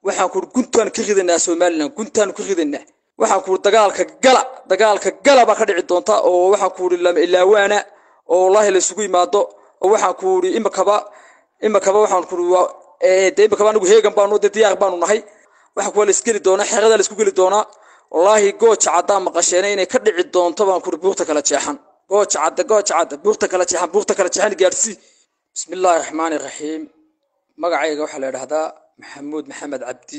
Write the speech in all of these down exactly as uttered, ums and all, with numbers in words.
waxaan ku guntaan ka ridana Soomaaliland guntaan ku ridana waxaan ku dagaalka gala dagaalka gala ba ka dhici doonta oo waxaan ku lama ilaawana oo wallahi la isugu yimaado oo waxaan ku imikaba imikaba waxaan ku ee deebi ka anigu heegan baanu diyaar baanu nahay waxa ku la iskili doona xirada la isku gali doona wallahi gooja cadda maqasheen inay ka dhici doonto baan ku buurta kala jeexan gooja cadda gooja cadda buurta kala jeexan buurta kala jeexan gaarsi bismillaahir rahmaanir rahiim magacayga waxa la yiraahdaa maxamuud maxamed cabdi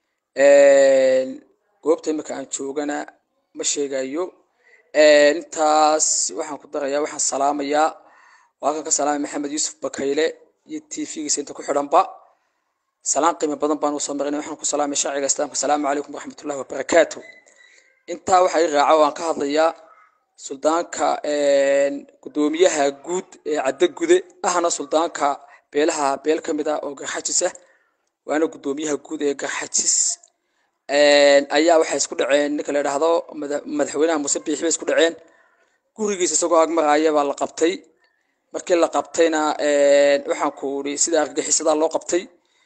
ee goobta imika aan joogana ma sheegayo ee intaas waxaan ku darayaa waxaan salaamayaa waa ka salaamay maxamed yuusuf bakayle iyo T V-giisa inta ku xiranba سلام قيمة بدن بانو صمرنا وحنا كسلام الشاعر الإسلام السلام عليكم ورحمة الله وبركاته. أنت وحي رعوان كهضيا سلطان كا قدوميها جود عدد جود أهنا سلطان كا بيلها بيل كمدا أو جحتسه وأنا قدوميها جود جحتس أيها وحي سكود عين نكلا هذا مدحونا مسبي حبي سكود عين كوري سوق أجمع أيها والقبتي مركل قبتينا وحنا كوري سيدا جحس هذا الله قبتي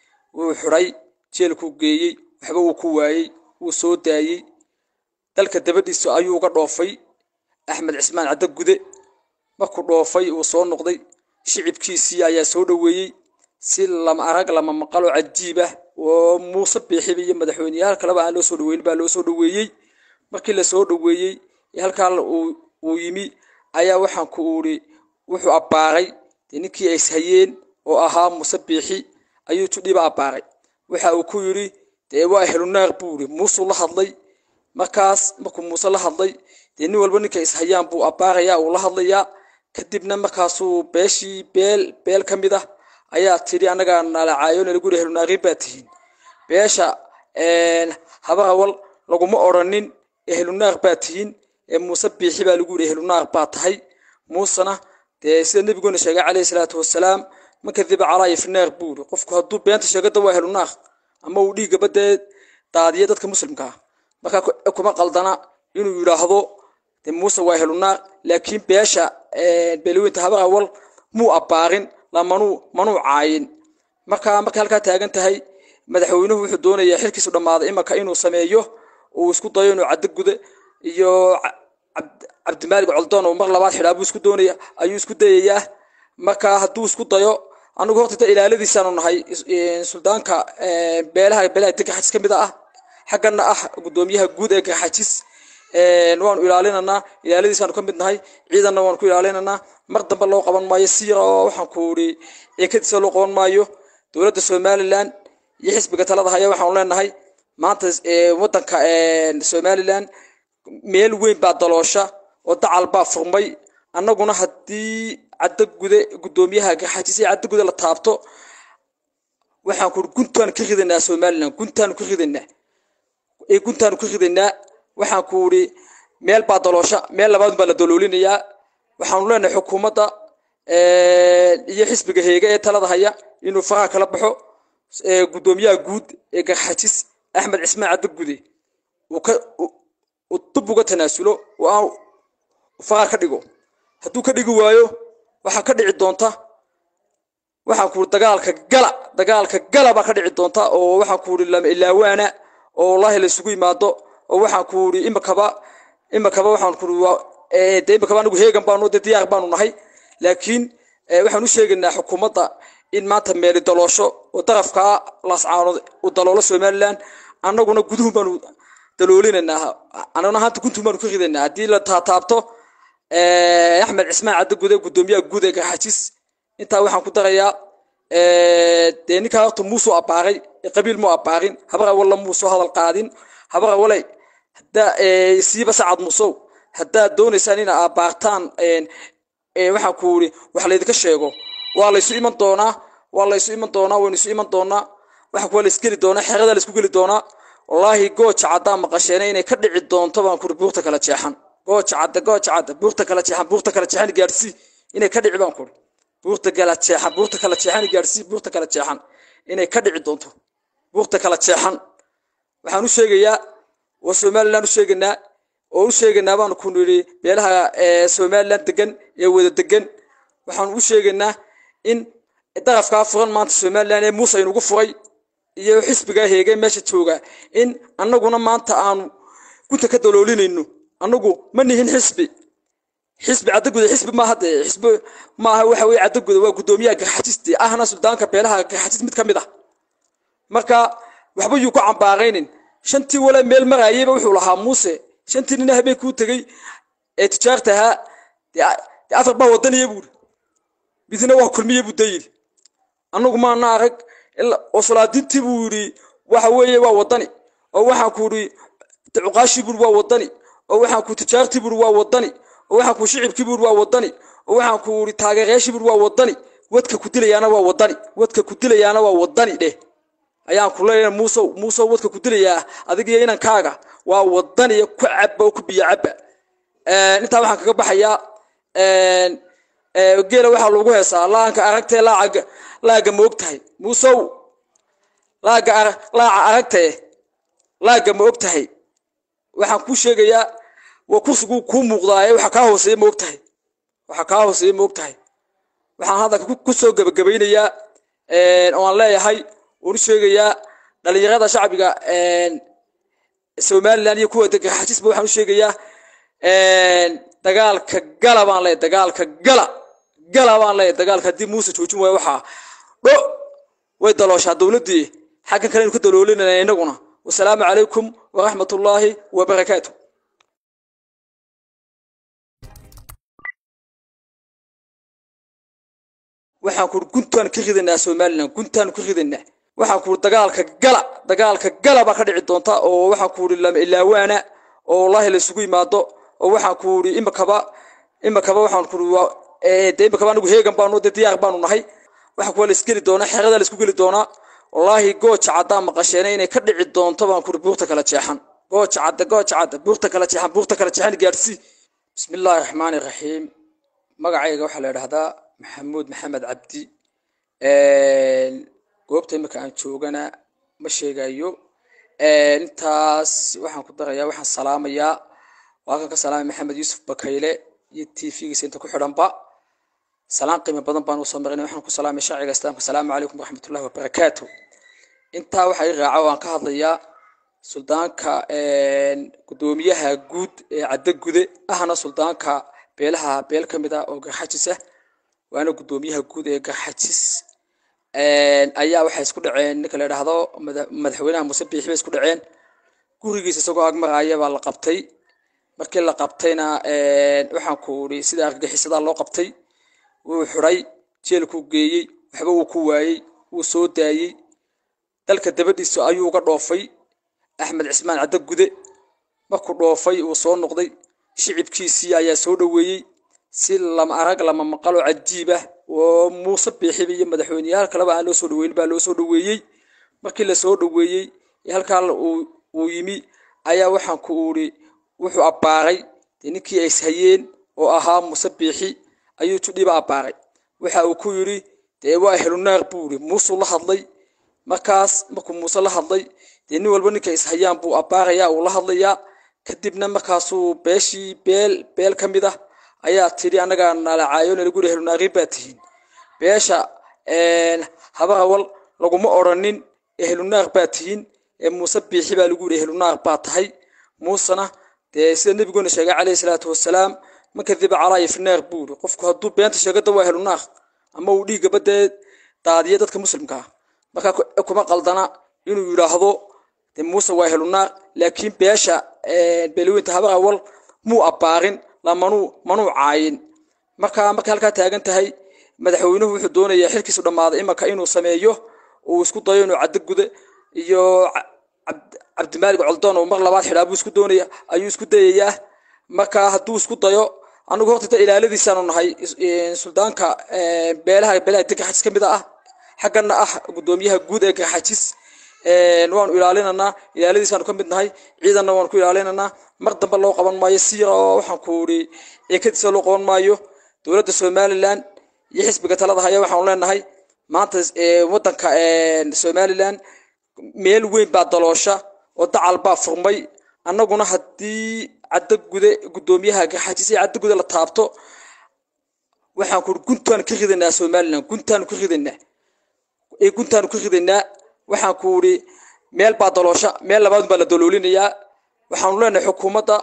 وحري جيلكو جيي وحبا وكواي وصوتاي dalka dabadiisu ayuu uga dhoofay Axmed Cismaan Cadde Gude markuu dhoofay uu soo noqday shicibkiisii ayaa soo dhaweeyay si lama arag lama maqalo cajiib ah oo Muuse Biixi madaxweynaha kale baa loo soo dhaweeyay baa loo soo dhaweeyay markii la soo dhaweeyay halka uu yimi ayaa waxaan ku uuri wuxuu abaaray ninkii ay hayeen oo ahaa Muuse Biixi ayuu tudhiba abaaray waxa uu ku yiri ee waa helunaar buuri Muuse la hadlay markaas markuu Muuse la hadlay nin walba ninka is hayaan buu abaaraya oo la hadlaya kadibna markaas uu beeshi beel beel kamida ayaa tiri anaga nalacaayo lagu helunaari baatihin beesha een habawal lagu ma oranin helunaar baatihin ee Muuse Biixi baa lagu helunaar baatahay Muusena ee sida nabigoona sheegay kaleey salaatu wassalaam ma kadib calay ifnaar buur qofku haduu beenta sheegada waa helunaar ama uu dhiiga badeed daadiye dadka muslimka marka kuma qaldana inuu yiraahdo Muuse waa helunaar laakiin beesha ee beelweynta habar awal muu abaarin lamanu manu caayin marka marka halka taagan tahay madaxweynuhu wuxuu doonayaa xilkiisu dhamaaday imaka inuu sameeyo oo isku dayo inuu Cadde Gude iyo Cabdimaalik Coldoon oo mar labaad xidhaabo isku doonaya ayuu isku dayayaa marka haduu isku dayo anigu horta ilaaladiisa aanu nahay suldaanka beelaha beelaha tagaxis kamida ah xaqana ah gudoomiyaha guud ee gaxajis ee waan ilaalinana ilaaladiisa aanu kamid nahay ciidanna waan ku ilaalinana mar dambe loo qaban maayo siira waxaan ku uri ee kadib loo qaban maayo dawladda Soomaaliland iyo xisbiga talada haya waxaan leenahay maanta ee wadanka ee Soomaaliland meel weyn baa daloosha oo dacal baa furmay annaguna hadii Cadde Gude gudoomiyaha gaxajis ee Cadde Gude la taabto waxaan ku guntaan ka ridana Soomaaliland guntaan ku ridana ee guntaan ku ridana waxaan ku uri meel baa daloosha meel labaad baa la daloolinayaa waxaan leenahay xukuumadda ee iyo xisbiga heega ee talada haya inuu faraha kala baxo ee gudoomiyaha guud ee gaxajis Axmed Cismaan Cadde Gude uu ka uu tubuga tanaasulo oo faraha ka dhigo haduu ka dhigi waayo waxa ka dhici doonta waxaan ku dagaalka gala dagaalka gala ba ka dhici doonta oo waxaan ku lama ilaawana oo wallahi la isugu yimaado oo waxaan ku imikaba imikaba waxaan ku ee deebi ka anigu heegan baanu diyaar baanu nahay laakiin waxaan u sheegaynaa xukuumadda in maanta meel daloosho oo darafka laascaano oo daloolo Soomaaliland annaguna guduhu baanu daloolinayna annaguna hanta kuntu baanu ku ridayna hadii la taataabto ee Axmed Cismaan Cadde Gude gudoomiyaha guud ee gaxajis inta waxaan ku darayaa ee deenika horta Muuse abaaray qabiil mu abaarin habar wala Muuse hadal qaadin habar walay hada ee siiba sacad Muuse hada doonaysaan in abaartaan ee waxaan ku uri wax la idinka sheego waa la isu iman doonaa waa la isu iman doonaa waan isu iman doonaa waxa ku la iskili doonaa xirada la isku gali doonaa wallahi gooja cadda maqasheen inay ka dhici doonto baan ku buurta kala jeexan gooja cadda gooja cadda buurta kala jeexan buurta kala jeexan gaarsi inay ka dhici baan ku buurta kala jeexan buurta kala jeexan gaarsi buurta kala jeexan inay ka dhici doonto buurta kala jeexan waxaan u sheegayaa oo Soomaaliland u sheeganaa oo u sheeganaa baan ku niri beelaha ee Soomaaliland degan ee wada degan waxaan u sheeganaa in darafka furan maanta Soomaaliland ee Muuse inugu furay iyo xisbiga heegay meesha jooga in annaguna maanta aanu gunta ka daloolinayno annagu ma nihin xisbi xisbi cadaguda xisbi ma hada xisbi ma aha waxa way cadaguda waa gudoomiyaha garxajisti ahna suldaanka beelaha garxajis mid kamid ah marka waxba uu ku cambaaraynin shantii wala meel marayay wuxuu lahaa Muuse shantii nin habeen ku tagay ee tijaartaha afar ba wadaniye buu bidina waa kulmiye buu dayil annagu ma naarag illa osolaadintii buu yiri waxa weeye waa wadani oo waxa ku yiri tuqaashi buu waa wadani oo waxa ku tijaartii buu waa wadani oo waxa ku shicibkii buu waa wadani oo waxa ku yiri taageerayaashii buu waa wadani wadka ku dilayana waa wadani wadka ku dilayana waa wadani dheh ayaan ku leeyahay Muuse Muuse wadka ku dilaya adiga inaan kaaga waa wadani ku cabba ku biyo cabba ee inta waxaan kaga baxayaa ee ee geela waxa lagu heesaa laanka aragtay laaga laaga moogtahay Muuse laaga laaga aragtay laaga moogtahay waxaan ku sheegayaa waa kursigu ku muuqdaa waxa ka hooseeyo moogtahay waxa ka hooseeyo moogtahay waxaan hadda ku soo gabagabaynayaa ee oo aan leeyahay oo sheegayaa dhalinyarada shacbiga ee Soomaaliland iyo kuwa dadka xajisba waxaan u sheegayaa ee dagaalka gala baan leeyahay dagaalka gala gala baan leeyahay dagaalka hadii Muuse joojin waayo waxa dho way dalooshaa dawladii xaqan kale inuu ka daloolinayna inaguna wassalaamu calaykum wa rahmatullaahi wa barakaatuh waxaan ku guntaan ka ridana Soomaaliland guntaan ku ridana waxaan ku dagaalka gala dagaalka gala ba ka dhici doonta oo waxaan ku lama ilaawaana oo wallahi la isugu yimaado oo waxaan ku ri imakaba imakaba waxaan ku ee deeybka baan ugu heegan baan u diyaar baan u nahay waxaan ku la iskili doona xirada la isku geli doona wallahi gooja cadda maqasheen inay ka dhici doonto baan ku buurta kala jeexan gooja cadda gooja cadda buurta kala jeexan buurta kala jeexan gaarsi bismillaahir rahmaanir rahiim magacayga waxa la yiraahdaa محمود محمد عبدي goobta imika aan joogana ma sheegayo ee intaas waxaan ku darayaa waxaan salaamayaa waan ka salaamay Maxamed Yuusuf Bakayle iyo T V-giisa inta ku xiranba salaam qiimo badan baan u soo marinay waxaan ku salaamay shaaciga islaamka salaamu calaykum wa rahmatullaahi wa barakaatuh inta waxa ay raaco aan ka hadlayaa suldaanka ee gudoomiyaha guud ee cadagude ahna suldaanka beelaha beel kamid ah oo garxajisa waana gudoomiyaha guud ee garxajis ee ayaa waxa isku dhaceen ninka la yiraahdo madaxweynaha Muuse Biixi isku dhaceen gurigiisa isagoo ag maraya baa la qabtay markii la qabtayna ee waxaan ku uri sida argagixisada loo qabtay wuu xuray jeelku geeyay waxba uu ku waayay uu soo daayay dalka dabadiisa ayuu uga dhoofay Axmed Cismaan Cadagude markuu dhoofay uu soo noqday shicibkiisii ayaa soo dhaweeyay si lama arag lama maqalo cajiib ah oo Muuse Biixi iyo madaxweynaha kale baa loo soo dhaweeyay baa loo soo dhaweeyay markii la soo dhaweeyay halka uu uu yimi ayaa waxaan ku uri wuxuu abaaray ninkii ay hayeen oo ahaa Muuse Biixi ayuu tudhiba abaaray waxa uu ku yiri ee waa helunaar buuri Muuse la hadlay markaas markuu Muuse la hadlay nin walba ninkii is hayaan buu abaaraya oo la hadlaya kadibna markaasuu beeshii beel beel kamid ah ayaa tiri anaga nalacaayo lagu helunaari baatiin beesha ee habawal lagu ma oranin helunaar baatiin ee Muuse Biixi baa lagu helunaar baatahay Muusana de sida nabigoona sheegay kaleey salaatu wassalaam makadiba calaa ifnaar buur qofku haduu beenta sheegada waa helunaar ama uu dhiiga badeed daadiye dadka muslimka marka kuma qaldana inuu yiraahdo de Muuse waa helunaar laakiin beesha ee beelweynta habawal muu abaarin lamanu manu caayin marka marka halka taagan tahay madaxweynuhu wuxuu doonayaa xilkiisu dhamaado imaka inuu sameeyo oo isku dayo inuu Cadagude iyo Cabdimaalik Coldoon oo mar labaad xiraabo isku doonaya ayuu isku dayayaa marka haduu isku dayo anigu horta ilaaladiisa aanu nahay suldaanka beelaha beelaha garxajis kamid ah xaqana ah gudoomiyaha guud ee garxajis ee waan ilaalinana ilaaladiisa aanu kamid nahay ciidanna waan ku ilaalinana mar dambe loo qaban maayo siira waxaan ku uri ee kadib loo qaban maayo dawladda Soomaaliland iyo xisbiga talada haya waxaan leenahay maanta ee wadanka ee Soomaaliland meel weyn baa daloosha oo dacal baa furmay annaguna hadii Cadagude gudoomiyaha garxajis ee Cadagude la taabto waxaan ku guntaan ka ridana Soomaaliland guntaan ku ridana ee guntaan ku ridana waxaan ku uri meel baa daloosha meel labaad baa la daloolinayaa waxaan leenahay xukuumadda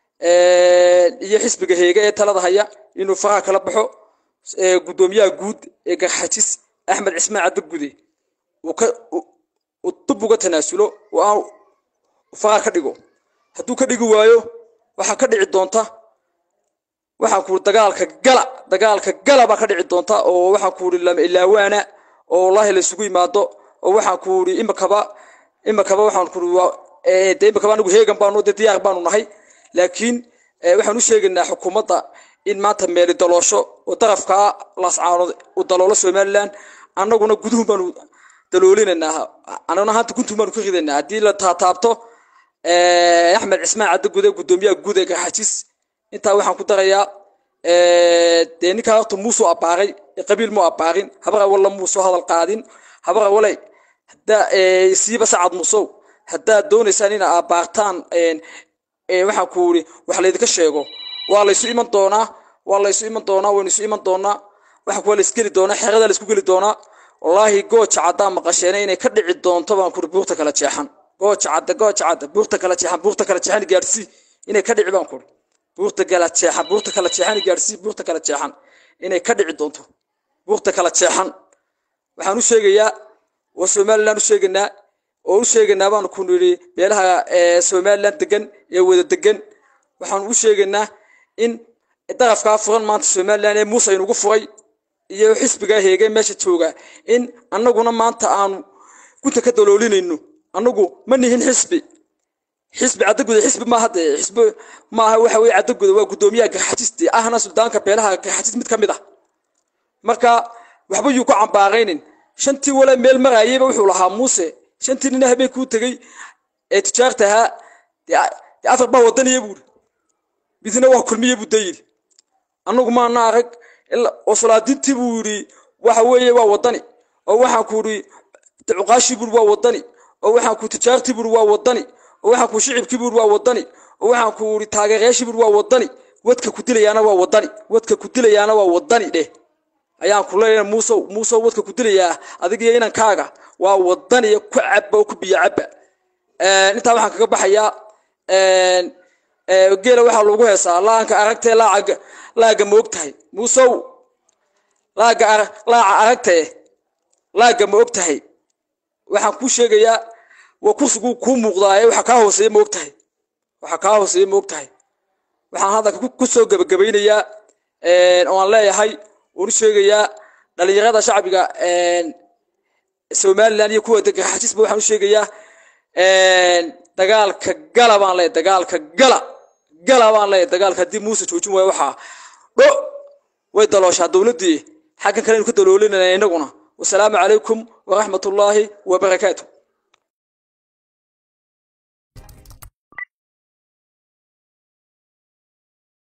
ee iyo xisbiga heega ee talada haya inuu faraha kala baxo ee gudoomiyaha guud ee Garxajis Axmed Cismaan Cabdi Gude uu ka uu dib uga tanaasulo oo aan faraha ka dhigo hadduu ka dhigi waayo waxa ka dhici doonta waxa ku dagaalka gala dagaalka gala ba ka dhici doonta oo waxa ku ri lama ilaawaana oo wallahi la isugu yimaado oo waxa ku ri imakaba imakaba waxaan ku ee deemakaba anigu heegan baanu diyaar baanu nahay laakiin waxaan u sheegaynaa xukuumadda in maanta meel daloosho oo darafka laascaano u daloolo Soomaaliland annaguna guduhu baanu daloolinayna annaguna hanta kuntu baanu ku ridaynaa hadii la taataabto ee Axmed Cismaan Cabdi Gude gudoomiyaha guud ee Garxajis inta waxaan ku darayaa ee deenika horta muuso abaaray qabiil mu abaarin habara wala muuso hadal qaadin habara walay hada ee siiba saacad muuso hada doonaysaan in abaartaan ee waxa ku uri wax la idinka sheego waa la isu iman doonaa waa la isu iman doonaa waan isu iman doonaa waxa ku la iskeli doonaa xerada la isku geli doonaa wallahi gooja cadda maqasheen inay ka dhici doonto baan ku buurta kala jeexan gooja cadda gooja cadda buurta kala jeexan buurta kala jeexan gaarsi inay ka dhici baan ku buurta kala jeexan buurta kala jeexan gaarsi buurta kala jeexan inay ka dhici doonto buurta kala jeexan waxaan u sheegayaa oo Soomaaliland u sheeganaa oo u sheeganaa baan ku niri beelaha ee Soomaaliland degan ee wada degan waxaan u sheeganaa in darafka furan maanta Soomaaliland ee Muuse inugu furay iyo xisbiga heegay meesha jooga in annaguna maanta aan kunta ka daloolinayno annagu ma nihin xisbi xisbi Cabdi xisbi ma hada xisbi ma aha waxa way Cabdi waa gudoomiyaha Garxajis ahna suldaanka beelaha Garxajis mid kamid ah marka waxba uu ku cambaaraynin shantii wala meel marayayba wuxuu lahaa Muuse shantii nin habeen ku tagay ee tijaartaha afar ba wadaniye buu bidina waa kulmiye buu dayil annagu ma naarag oo salaadintii buu yiri waxa weeye waa wadani oo waxa ku yiri tuqaashi buu waa wadani oo waxa ku tijaartii buu waa wadani oo waxa ku shicibkii buu waa wadani oo waxa ku yiri taageerayaashii buu waa wadani wadka ku dilayana waa wadani wadka ku dilayana waa wadani dheh ayaan ku leeyahay Muuse Muuse wadka ku dilaya adiga inaan kaaga waa wadani ku cabba ku biyo cabba ee inta waxaan kaga baxayaa ee ee geela waxa lagu heesaa laanka aragtay laaga laaga moogtahay Muuse laaga laaga aragtay laaga moogtahay waxaan ku sheegayaa waa kursigu ku muuqdaa waxa ka hooseeya moogtahay waxa ka hooseeya moogtahay waxaan hada ku soo gabagabaynayaa ee oo aan leeyahay oo sheegayaa dhalinyarada shacbiga ee Soomaaliland iyo kuwa degan Garxajis waxaan u sheegayaa ee dagaalka gala baan leeyahay dagaalka gala gala baan leeyahay dagaalka dib Muuse joojin way waxa dho way daloosha dawladii xaggan kale ku daloolinayna inaguna wassalaamu calaykum wa rahmatullaahi wa barakaatuh